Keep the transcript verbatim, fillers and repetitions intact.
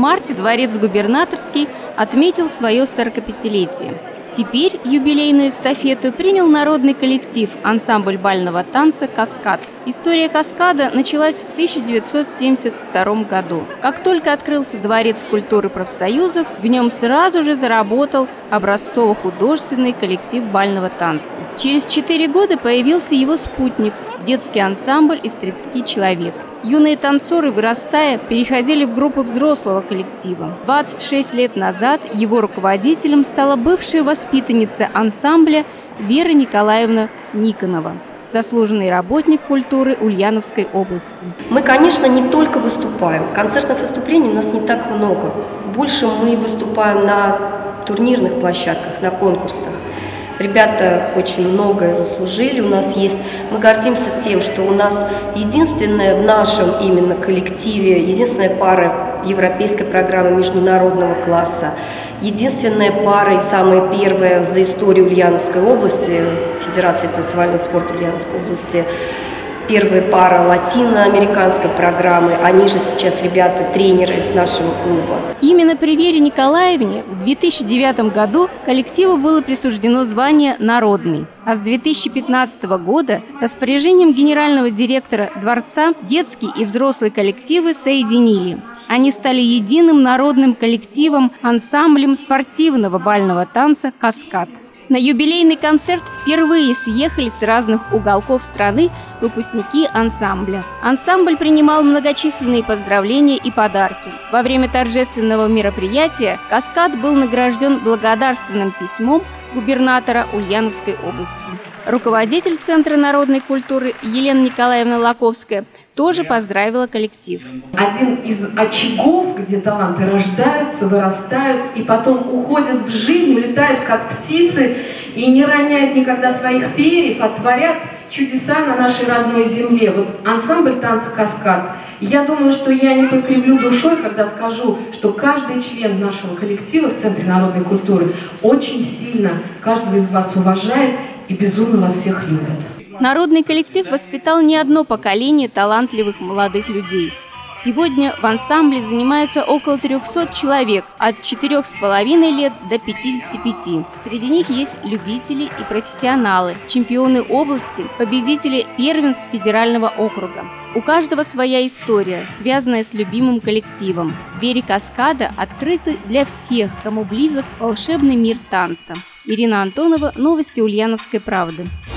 марте дворец губернаторский отметил свое сорокапятилетие. Теперь юбилейную эстафету принял народный коллектив ансамбль бального танца «Каскад». История «Каскада» началась в тысяча девятьсот семьдесят втором году. Как только открылся Дворец культуры профсоюзов, в нем сразу же заработал образцово-художественный коллектив бального танца. Через четыре года появился его спутник – детский ансамбль из тридцати человек. Юные танцоры, вырастая, переходили в группы взрослого коллектива. двадцать шесть лет назад его руководителем стала бывшая воспитанница ансамбля Вера Николаевна Никонова, заслуженный работник культуры Ульяновской области. Мы, конечно, не только выступаем. Концертных выступлений у нас не так много. Больше мы выступаем на турнирных площадках, на конкурсах. Ребята очень многое заслужили, у нас есть, мы гордимся с тем, что у нас единственная в нашем именно коллективе, единственная пара европейской программы международного класса, единственная пара и самая первая за историю Ульяновской области, Федерации танцевального спорта Ульяновской области, первая пара латиноамериканской программы, они же сейчас ребята тренеры нашего клуба. Именно при Вере Николаевне в две тысячи девятом году коллективу было присуждено звание «Народный», а с две тысячи пятнадцатого года распоряжением генерального директора дворца детские и взрослые коллективы соединили. Они стали единым народным коллективом, ансамблем спортивного бального танца «Каскад». На юбилейный концерт впервые съехались с разных уголков страны выпускники ансамбля. Ансамбль принимал многочисленные поздравления и подарки. Во время торжественного мероприятия «Каскад» был награжден благодарственным письмом губернатора Ульяновской области. Руководитель Центра народной культуры Елена Николаевна Лаковская тоже поздравила коллектив. Один из очагов, где таланты рождаются, вырастают и потом уходят в жизнь, улетают как птицы и не роняют никогда своих перьев, а творят чудеса на нашей родной земле. Вот ансамбль танца «Каскад». Я думаю, что я не покривлю душой, когда скажу, что каждый член нашего коллектива в Центре народной культуры очень сильно каждого из вас уважает и безумно вас всех любит. Народный коллектив воспитал не одно поколение талантливых молодых людей. Сегодня в ансамбле занимаются около трёхсот человек, от четырёх с половиной лет до пятидесяти пяти. Среди них есть любители и профессионалы, чемпионы области, победители первенств федерального округа. У каждого своя история, связанная с любимым коллективом. Двери «Каскада» открыты для всех, кому близок волшебный мир танца. Ирина Антонова, новости Ульяновской правды.